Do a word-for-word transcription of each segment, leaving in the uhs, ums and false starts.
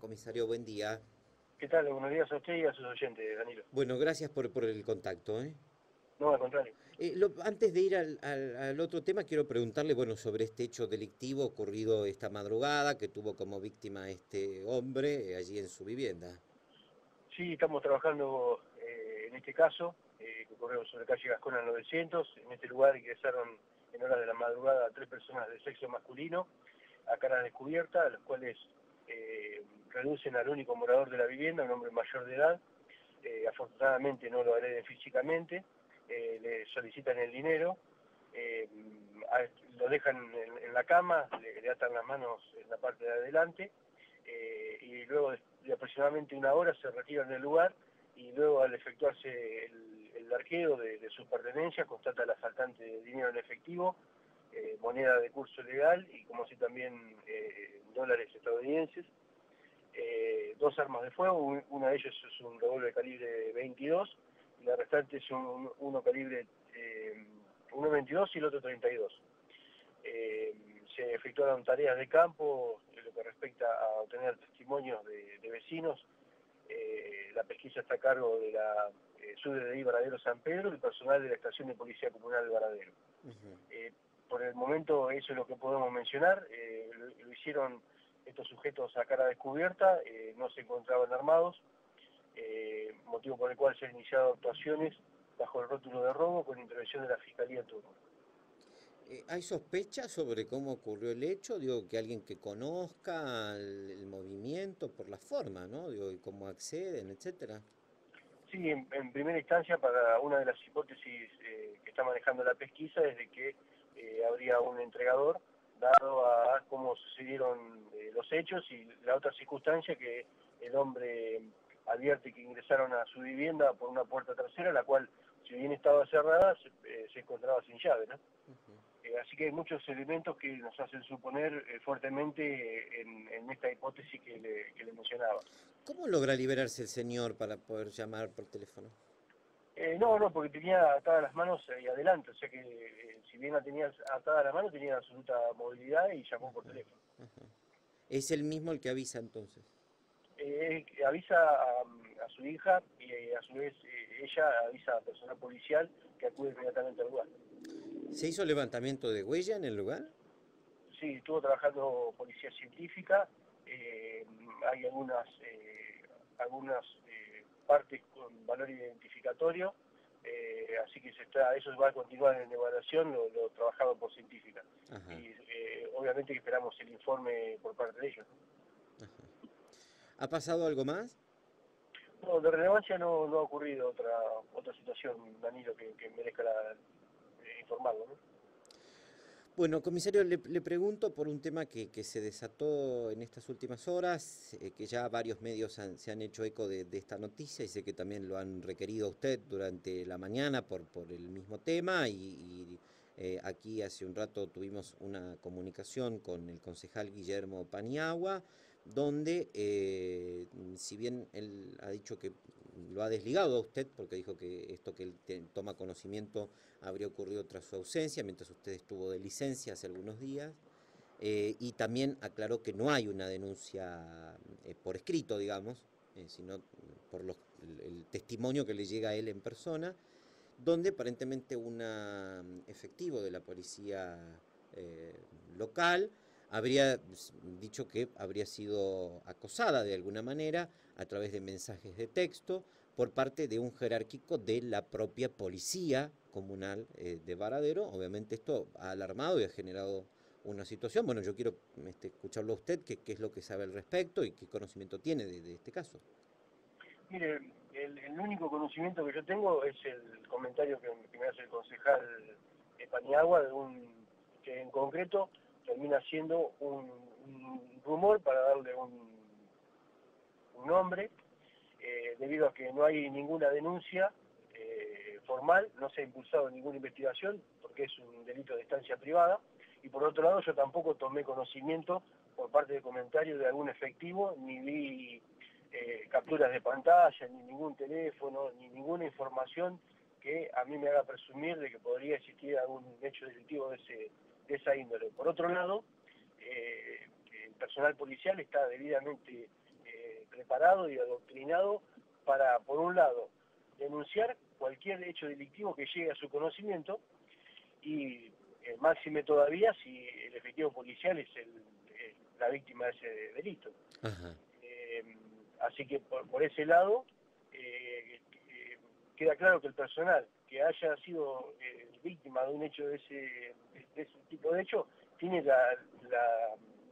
comisario, buen día. ¿Qué tal? Buenos días a usted y a sus oyentes, Danilo. Bueno, gracias por, por el contacto, ¿eh? No, al contrario. Eh, lo- antes de ir al, al- al otro tema, quiero preguntarle, bueno, sobre este hecho delictivo ocurrido esta madrugada, que tuvo como víctima a este hombre eh, allí en su vivienda. Sí, estamos trabajando eh, en este caso, eh, que ocurrió sobre calle Gascona novecientos. En este lugar ingresaron en horas de la madrugada tres personas de sexo masculino a cara descubierta, a los cuales eh, reducen al único morador de la vivienda, un hombre mayor de edad. Eh, afortunadamente no lo agreden físicamente, eh, le solicitan el dinero, eh, a- lo dejan en, en la cama, le, le atan las manos en la parte de adelante, eh, y luego de, de aproximadamente una hora se retiran del lugar, y luego al efectuarse el, el arqueo de, de sus pertenencias constata el asaltante de dinero en efectivo, eh, moneda de curso legal y como así también eh, dólares estadounidenses. Eh, dos armas de fuego, un- una de ellas es un revólver calibre veintidós y la restante es un, uno calibre eh, uno veintidós y el otro treinta y dos. Eh, se efectuaron tareas de campo en lo que respecta a obtener testimonios de, de vecinos. Eh, la pesquisa está a cargo de la eh, S U D D I Varadero San Pedro y el personal de la Estación de Policía Comunal de Varadero. Ujú. Eh, por el momento eso es lo que podemos mencionar. Eh, lo, lo hicieron estos sujetos a cara descubierta, eh, no se encontraban armados, eh, motivo por el cual se han iniciado actuaciones bajo el rótulo de robo con intervención de la Fiscalía en turno. Eh, ¿hay sospechas sobre cómo ocurrió el hecho? Digo, que alguien que conozca el, el movimiento por la forma, ¿no? Digo, y cómo acceden, etcétera. Sí, en, en primera instancia, para una de las hipótesis eh, que está manejando la pesquisa es de que eh, habría un entregador, dado a cómo sucedieron eh, los hechos, y la otra circunstancia que el hombre advierte que ingresaron a su vivienda por una puerta trasera, la cual, si bien estaba cerrada, se, eh, se encontraba sin llave, ¿no? Ujú. Eh, así que hay muchos elementos que nos hacen suponer eh, fuertemente eh, en, en esta hipótesis que le, que le mencionaba. ¿Cómo logra liberarse el señor para poder llamar por teléfono? Eh, no, no, porque tenía atadas las manos ahí adelante, o sea que eh, si bien la tenía atada la mano, tenía absoluta movilidad y llamó por teléfono. Ajá. ¿Es el mismo el que avisa entonces? Eh, avisa a, a su hija y eh, a su vez eh, ella avisa a personal policial que acude inmediatamente al lugar. ¿Se hizo levantamiento de huella en el lugar? Sí, estuvo trabajando policía científica, eh, hay algunas, eh, algunas eh, partes con valor identificatorio, eh, así que se está, eso va a continuar en evaluación, lo, lo trabajado por científica. Ajá, Y eh, obviamente que esperamos el informe por parte de ellos. ajá. ¿Ha pasado algo más? No, no, de relevancia no, no ha ocurrido otra otra situación, Danilo, que, que merezca la, eh, informarlo, ¿no? Bueno, comisario, le, le pregunto por un tema que, que se desató en estas últimas horas, eh, que ya varios medios han- se han hecho eco de, de esta noticia y sé que también lo han requerido a usted durante la mañana por, por el mismo tema y, y, eh, aquí hace un rato tuvimos una comunicación con el concejal Guillermo Paniagua, donde eh, si bien él ha dicho que lo ha desligado a usted porque dijo que esto que él te- toma conocimiento habría ocurrido tras su ausencia, mientras usted estuvo de licencia hace algunos días, eh, y también aclaró que no hay una denuncia eh, por escrito, digamos, eh, sino por los, el, el testimonio que le llega a él en persona, donde aparentemente un efectivo de la policía eh, local habría dicho que habría sido acosada de alguna manera a través de mensajes de texto por parte de un jerárquico de la propia policía comunal eh, de Varadero. Obviamente esto ha alarmado y ha generado una situación. Bueno, yo quiero este, escucharlo a usted, qué, qué es lo que sabe al respecto y qué conocimiento tiene de, de este caso. Mire, el, el único conocimiento que yo tengo es el comentario que, que me hace el concejal eh, Paniagua, de un, que en concreto termina siendo un, un rumor para darle un, un nombre, eh, debido a que no hay ninguna denuncia eh, formal, no se ha impulsado ninguna investigación, porque es un delito de estancia privada, y por otro lado yo tampoco tomé conocimiento por parte de comentarios de algún efectivo, ni vi eh, capturas de pantalla, ni ningún teléfono, ni ninguna información que a mí me haga presumir de que podría existir algún hecho delictivo de, ese, de esa índole. Por otro lado, eh, el personal policial está debidamente eh, preparado y adoctrinado para, por un lado, denunciar cualquier hecho delictivo que llegue a su conocimiento y eh, máxime todavía si el efectivo policial es el, eh, la víctima de ese delito. Ajá. Eh, así que por, por ese lado eh, eh, queda claro que el personal que haya sido eh, víctima de un hecho de ese, de ese tipo de hecho tiene la, la,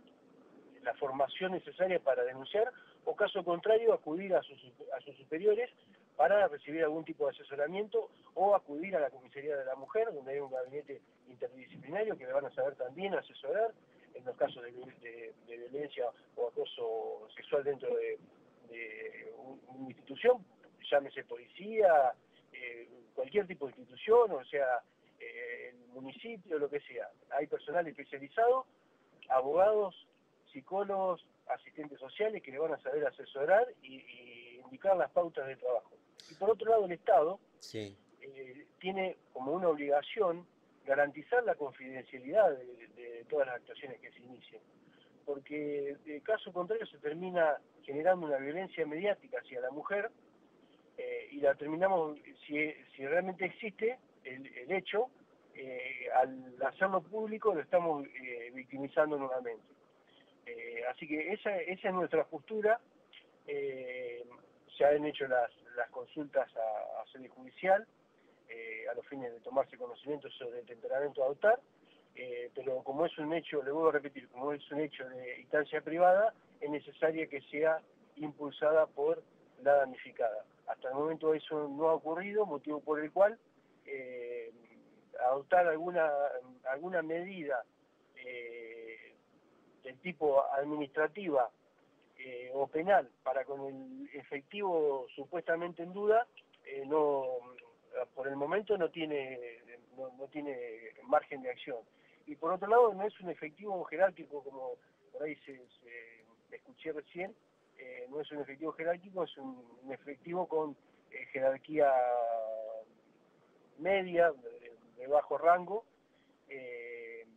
la formación necesaria para denunciar o caso contrario acudir a sus, a sus superiores para recibir algún tipo de asesoramiento o acudir a la comisaría de la mujer, donde hay un gabinete interdisciplinario que le van a saber también asesorar en los casos de, de, de violencia o acoso sexual dentro de, de una institución, llámese policía, eh, cualquier tipo de institución, o sea, eh, el municipio, lo que sea. Hay personal especializado, abogados, psicólogos, asistentes sociales que le van a saber asesorar y, y indicar las pautas de trabajo. Y por otro lado, el Estado sí. eh, tiene como una obligación garantizar la confidencialidad de, de todas las actuaciones que se inicien, porque de caso contrario se termina generando una violencia mediática hacia la mujer eh, y la terminamos, si, si realmente existe el, el hecho, eh, al hacerlo público lo estamos eh, victimizando nuevamente. Eh, así que esa, esa es nuestra postura. Eh, se han hecho las, las consultas a, a sede judicial eh, a los fines de tomarse conocimiento sobre el temperamento a adoptar, eh, pero como es un hecho, le vuelvo a repetir, como es un hecho de instancia privada, es necesaria que sea impulsada por la damnificada. Hasta el momento eso no ha ocurrido, motivo por el cual eh, adoptar alguna, alguna medida eh, del tipo administrativa eh, o penal para con el efectivo supuestamente en duda, eh, no, por el momento no tiene, no, no tiene margen de acción. Y por otro lado no es un efectivo jerárquico como por ahí se, se escuché recién, eh, no es un efectivo jerárquico, es un, un efectivo con eh, jerarquía media, de, de bajo rango, eh,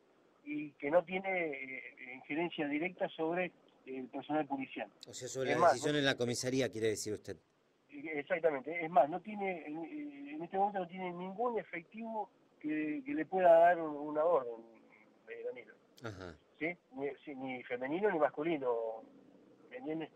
y que no tiene eh, injerencia directa sobre el personal policial. O sea, sobre es la más, decisión no, en la comisaría, quiere decir usted. Exactamente, es más, no tiene, en, en este momento no tiene ningún efectivo que, que le pueda dar una orden, eh, Danilo. Ajá. ¿Sí? Ni, sí, ni femenino ni masculino, ¿me entiendes?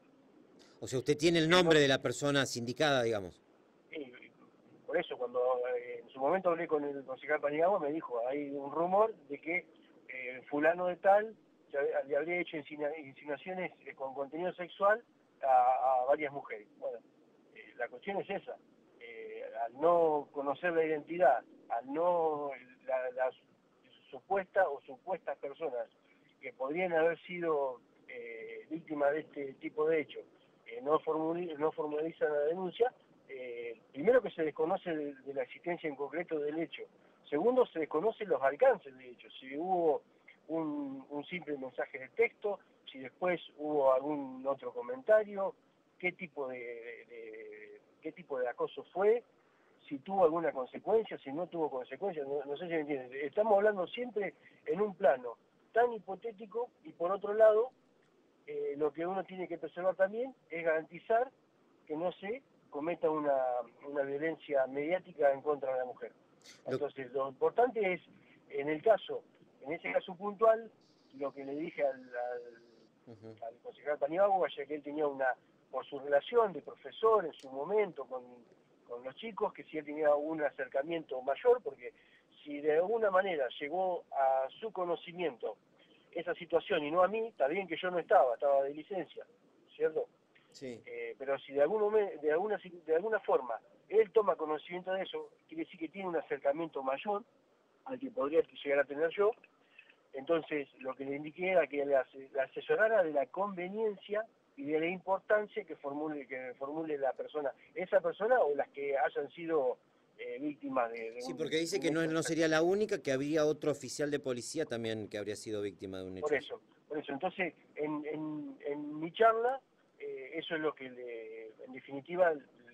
O sea, usted tiene el nombre de la persona sindicada, digamos. Y por eso, cuando eh, en su momento hablé con el concejal Paniagua, me dijo, hay un rumor de que eh, fulano de tal ya, le habría hecho insinuaciones eh, con contenido sexual a, a varias mujeres. Bueno, eh, la cuestión es esa. Eh, al no conocer la identidad, al no la, la supuesta o supuestas personas que podrían haber sido eh, víctimas de este tipo de hechos, eh, no, formuli no formalizan la denuncia, eh, primero que se desconoce de, de la existencia en concreto del hecho, segundo se desconocen los alcances del hecho, si hubo un, un simple mensaje de texto, si después hubo algún otro comentario, qué tipo de, de, de qué tipo de acoso fue, si tuvo alguna consecuencia, si no tuvo consecuencias, no, no sé si me entienden. Estamos hablando siempre en un plano tan hipotético y por otro lado, eh, lo que uno tiene que preservar también es garantizar que no se cometa una, una violencia mediática en contra de la mujer. Entonces, lo importante es, en el caso, en ese caso puntual, lo que le dije al, al, uh-huh. al concejal Paniagua, ya que él tenía una, por su relación de profesor en su momento con, con los chicos, que si él tenía un acercamiento mayor, porque si de alguna manera llegó a su conocimiento esa situación y no a mí, está bien que yo no estaba, estaba de licencia, ¿cierto? Sí. Eh, pero si de, algún momento, de, alguna, de alguna forma él toma conocimiento de eso, quiere decir que tiene un acercamiento mayor al que podría llegar a tener yo, entonces lo que le indiqué era que le asesorara de la conveniencia y de la importancia que formule, que formule la persona, esa persona o las que hayan sido eh, víctimas de, de sí, un... porque dice que no, no sería la única, que habría otro oficial de policía también que habría sido víctima de un hecho. Por eso, por eso. Entonces, en, en, en mi charla, eh, eso es lo que, le, en definitiva,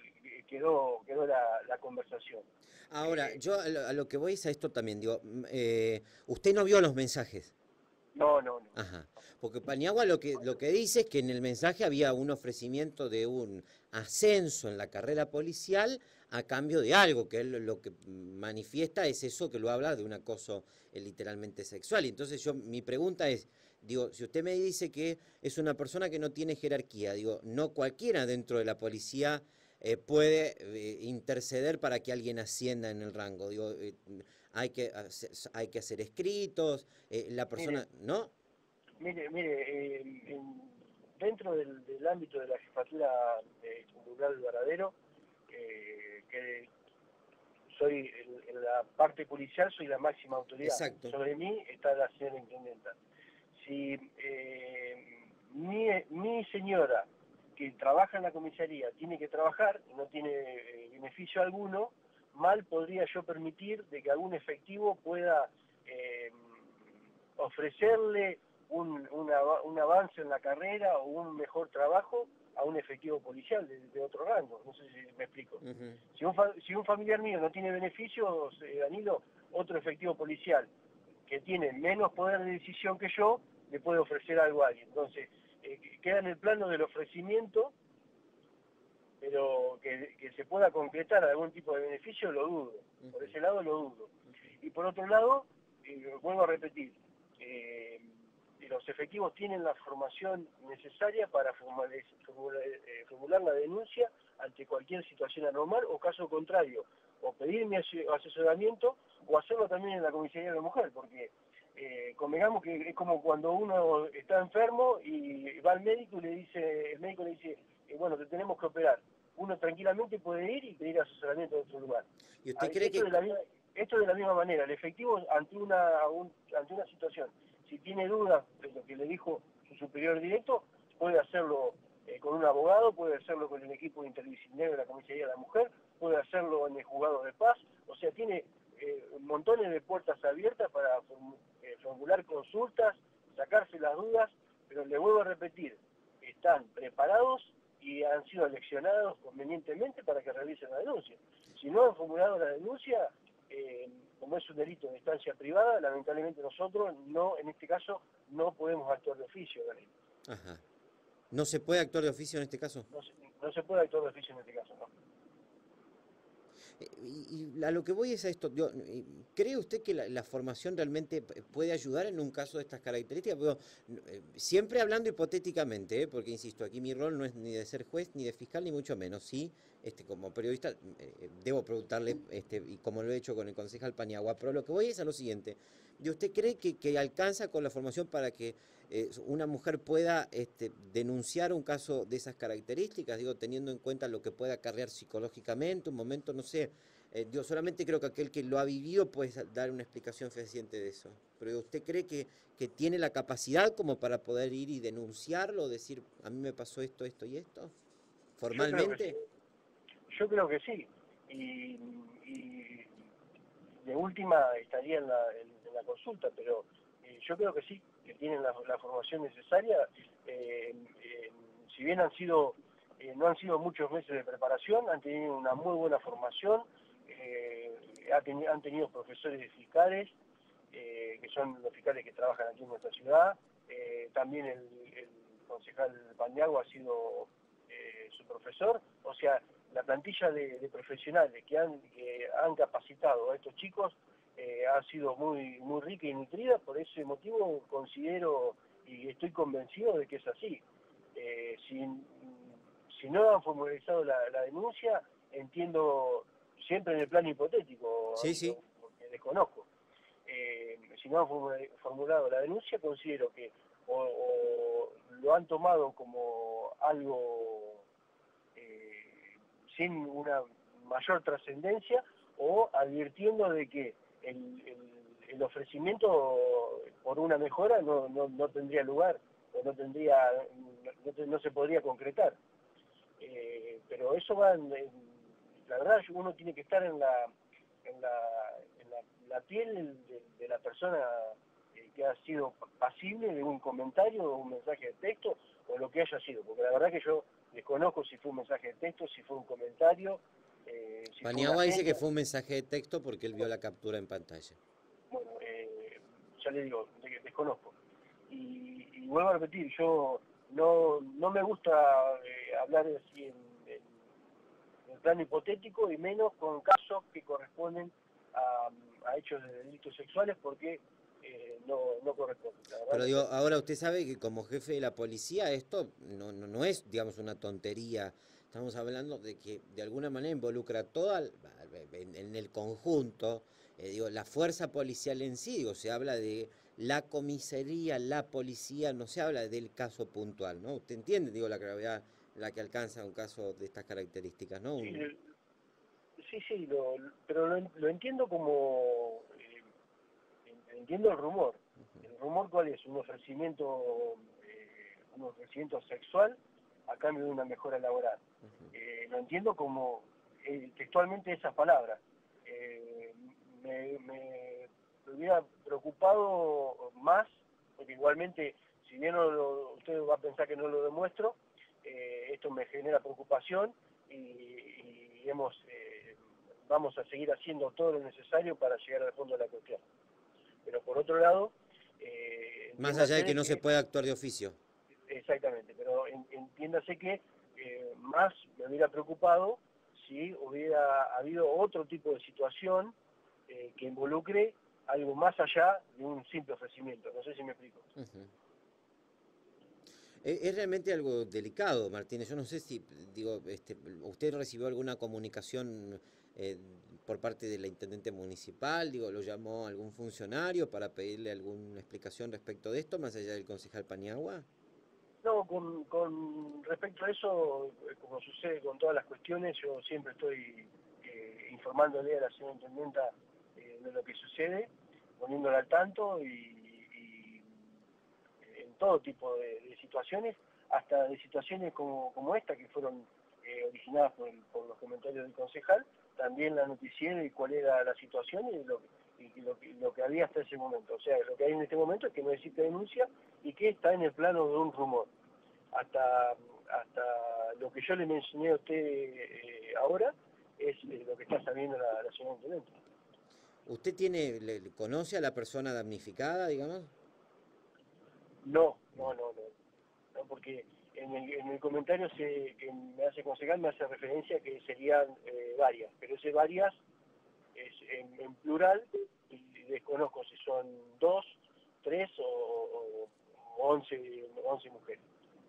quedó, quedó la, la conversación. Ahora, eh, yo a lo, a lo que voy es a esto también, digo, eh, usted no vio los mensajes. No, no, no. Ajá. Porque Paniagua lo que, lo que dice es que en el mensaje había un ofrecimiento de un ascenso en la carrera policial a cambio de algo, que él lo que manifiesta es eso que lo habla de un acoso eh, literalmente sexual. Y entonces yo, mi pregunta es, digo, si usted me dice que es una persona que no tiene jerarquía, digo, no cualquiera dentro de la policía eh, puede eh, interceder para que alguien ascienda en el rango. Digo, eh, hay que hacer, hay que hacer escritos, eh, la persona, Mire, ¿no? mire, mire, eh, en- dentro del, del ámbito de la jefatura eh, comunal Varadero, eh, que soy en, en la parte policial, soy la máxima autoridad. Exacto. Sobre mí está la señora intendenta. Si eh, mi, mi señora, que trabaja en la comisaría, tiene que trabajar y no tiene eh, beneficio alguno, mal podría yo permitir de que algún efectivo pueda eh, ofrecerle un, una, un avance en la carrera o un mejor trabajo a un efectivo policial de, de otro rango. No sé si me explico. Uh-huh. Si un, fa, si un familiar mío no tiene beneficios, eh, Danilo, otro efectivo policial que tiene menos poder de decisión que yo, le puede ofrecer algo a alguien. Entonces, eh, queda en el plano del ofrecimiento, pero que, que se pueda concretar algún tipo de beneficio, lo dudo. Por ese lado lo dudo. Y por otro lado, eh, vuelvo a repetir, eh, los efectivos tienen la formación necesaria para formular, formular, eh, formular la denuncia ante cualquier situación anormal o caso contrario, o pedir mi asesoramiento o hacerlo también en la comisaría de la mujer, porque eh, convengamos que es como cuando uno está enfermo y va al médico y le dice, el médico le dice, eh, bueno, te tenemos que operar. Uno tranquilamente puede ir y pedir asesoramiento en otro lugar. ¿Y usted cree Esto que de la misma, esto de la misma manera, el efectivo ante una, un, ante una situación, si tiene dudas de lo que le dijo su superior directo, puede hacerlo eh, con un abogado, puede hacerlo con el equipo interdisciplinario de la Comisaría de la Mujer, puede hacerlo en el juzgado de paz, o sea, tiene eh, montones de puertas abiertas para form, eh, formular consultas, sacarse las dudas, pero le vuelvo a repetir, están preparados y han sido eleccionados convenientemente para que realicen la denuncia. Si no han formulado la denuncia, eh, como es un delito de instancia privada, lamentablemente nosotros no, en este caso, no podemos actuar de oficio, Danilo. Ajá. ¿No se puede actuar de oficio en este caso? No se, no se puede actuar de oficio en este caso, no. Y, y a lo que voy es a esto, yo, ¿cree usted que la, la formación realmente puede ayudar en un caso de estas características? Pero, eh, siempre hablando hipotéticamente, ¿eh? Porque insisto, aquí mi rol no es ni de ser juez, ni de fiscal, ni mucho menos. Sí, este, como periodista eh, debo preguntarle, este, y como lo he hecho con el concejal Paniagua, pero lo que voy es a lo siguiente. ¿Y usted cree que, que alcanza con la formación para que eh, una mujer pueda este, denunciar un caso de esas características? Digo, teniendo en cuenta lo que puede acarrear psicológicamente, un momento, no sé. Eh, yo solamente creo que aquel que lo ha vivido puede dar una explicación fehaciente de eso. Pero ¿usted cree que, que tiene la capacidad como para poder ir y denunciarlo, decir, a mí me pasó esto, esto y esto? Yo creo que ¿Formalmente? sí. Yo creo que sí. Y, y de última estaría en la, en, en la consulta, pero eh, yo creo que sí, que tienen la, la formación necesaria. Eh, eh, si bien han sido, eh, no han sido muchos meses de preparación, han tenido una muy buena formación, eh, ha teni han tenido profesores fiscales, eh, que son los fiscales que trabajan aquí en nuestra ciudad. Eh, también el, el concejal Paniagua ha sido eh, su profesor. O sea, la plantilla de, de profesionales que han, que han capacitado a estos chicos eh, ha sido muy, muy rica y nutrida. Por ese motivo considero y estoy convencido de que es así. Eh, si, si no han formalizado la, la denuncia, entiendo siempre en el plano hipotético, Sí, sí. porque desconozco. Eh, si no han formulado la denuncia, considero que o, o lo han tomado como algo eh, sin una mayor trascendencia, o advirtiendo de que el, el, el ofrecimiento por una mejora no, no, no tendría lugar, o no tendría, no, no se podría concretar. Eh, pero eso va en, en, la verdad uno tiene que estar en la en la, en la, la piel de, de la persona eh, que ha sido pasible de un comentario o un mensaje de texto o lo que haya sido, porque la verdad que yo desconozco si fue un mensaje de texto, si fue un comentario, eh, si Paniagua dice que fue un mensaje de texto porque él vio la captura en pantalla. Bueno, eh, ya le digo, desconozco. y, y vuelvo a repetir, yo no, no me gusta eh, hablar así en, en, en plano hipotético y menos con casos que corresponden a, a hechos de delitos sexuales porque eh, no, no corresponde. La verdad Pero no digo, corresponde. ahora usted sabe que como jefe de la policía esto no, no, no es, digamos, una tontería. Estamos hablando de que de alguna manera involucra toda, en, en el conjunto, eh, digo, la fuerza policial en sí, digo, se habla de la comisaría, la policía, no se habla del caso puntual, ¿no? Usted entiende, digo, la gravedad la que alcanza un caso de estas características, ¿no? Sí, Un... sí, sí, lo, pero lo, lo entiendo como, eh, entiendo el rumor. ¿El rumor cuál es? Un ofrecimiento, eh, un ofrecimiento sexual a cambio de una mejora laboral. Uh-huh. Eh, lo entiendo como eh, textualmente esas palabras. Eh, me, me, me hubiera preocupado más, porque igualmente, si bien no lo, usted va a pensar que no lo demuestro, eh, esto me genera preocupación y, y hemos, eh, vamos a seguir haciendo todo lo necesario para llegar al fondo de la cuestión. Pero por otro lado, eh, Más allá de que de no se que, pueda actuar de oficio. exactamente, pero en, entiéndase que eh, más me hubiera preocupado si hubiera habido otro tipo de situación eh, que involucre algo más allá de un simple ofrecimiento. No sé si me explico. Uh-huh. Es, es realmente algo delicado, Martínez. Yo no sé si, digo, este, usted recibió alguna comunicación eh, por parte de la intendente municipal, digo, lo llamó algún funcionario para pedirle alguna explicación respecto de esto, más allá del concejal Paniagua. No, con, con respecto a eso, como sucede con todas las cuestiones, yo siempre estoy eh, informándole a la señora intendenta eh, de lo que sucede, poniéndola al tanto y, y en todo tipo de, de situaciones, hasta de situaciones como, como esta que fueron eh, originadas por, el, por los comentarios del concejal, también la noticié de cuál era la situación y lo, y lo, lo que había hasta ese momento. O sea, lo que hay en este momento es que no existe denuncia y que está en el plano de un rumor. Hasta, hasta lo que yo le mencioné a usted eh, ahora es eh, lo que está sabiendo la, la señora intendente. ¿Usted tiene, le, le conoce a la persona damnificada, digamos? No, no, no, no, no porque en el, en el comentario se, que me hace concejal me hace referencia que serían eh, varias, pero ese varias es en, en plural y desconozco si son dos, tres o, o, o once, once mujeres.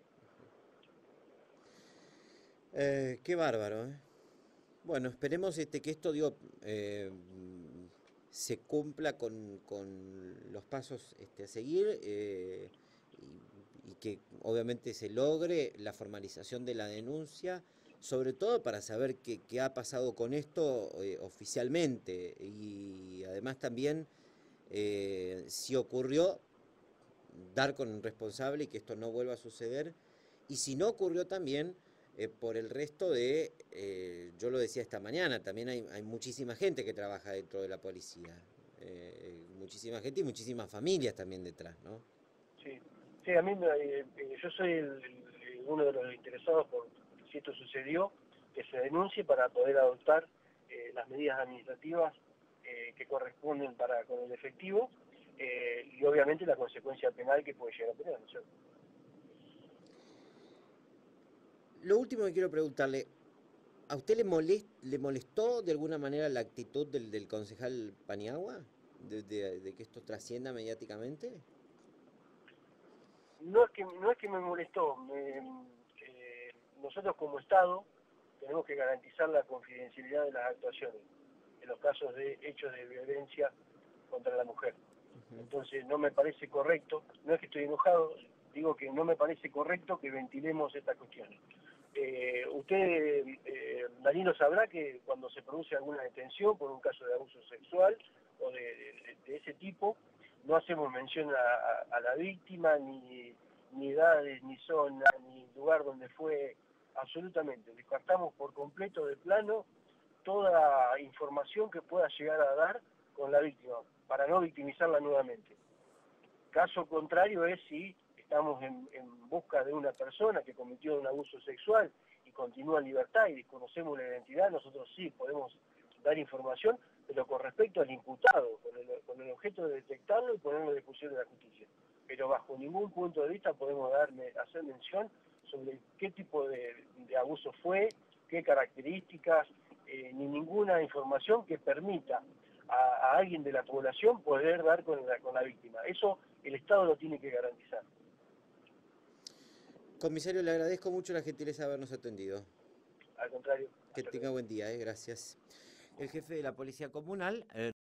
Eh, qué bárbaro, ¿eh? Bueno, esperemos este, que esto digo, eh, se cumpla con, con los pasos este, a seguir eh, y, y que obviamente se logre la formalización de la denuncia, sobre todo para saber qué, qué ha pasado con esto eh, oficialmente y además también eh, si ocurrió, dar con un responsable y que esto no vuelva a suceder y si no ocurrió también eh, por el resto de, eh, yo lo decía esta mañana, también hay, hay muchísima gente que trabaja dentro de la policía, eh, muchísima gente y muchísimas familias también detrás, ¿no? Sí, sí, a mí eh, eh, yo soy el, el, uno de los interesados por si esto sucedió, que se denuncie para poder adoptar eh, las medidas administrativas eh, que corresponden para con el efectivo eh, y obviamente la consecuencia penal que puede llegar a tener, ¿no es cierto? Lo último que quiero preguntarle, ¿a usted le, molest, le molestó de alguna manera la actitud del, del concejal Paniagua? De, de, de que esto trascienda mediáticamente? No es que, no es que me molestó, me, eh, nosotros como Estado tenemos que garantizar la confidencialidad de las actuaciones en los casos de hechos de violencia contra la mujer. Uh-huh. Entonces no me parece correcto, no es que estoy enojado, digo que no me parece correcto que ventilemos estas cuestiones. Eh, usted, eh, Danilo, sabrá que cuando se produce alguna detención por un caso de abuso sexual o de, de, de ese tipo, no hacemos mención a, a, a la víctima, ni, ni edades, ni zona, ni lugar donde fue, absolutamente. Descartamos por completo de plano toda información que pueda llegar a dar con la víctima, para no victimizarla nuevamente. Caso contrario es si estamos en, en busca de una persona que cometió un abuso sexual y continúa en libertad y desconocemos la identidad, nosotros sí podemos dar información, pero con respecto al imputado, con el, con el objeto de detectarlo y ponerlo a discusión de la justicia. pero bajo ningún punto de vista podemos darme, hacer mención sobre qué tipo de, de abuso fue, qué características, eh, ni ninguna información que permita a, a alguien de la población poder dar con la, con la víctima. Eso el Estado lo tiene que garantizar. Comisario, le agradezco mucho la gentileza de habernos atendido. Al contrario. Que tenga buen día, eh, gracias. El jefe de la Policía Comunal... Eh...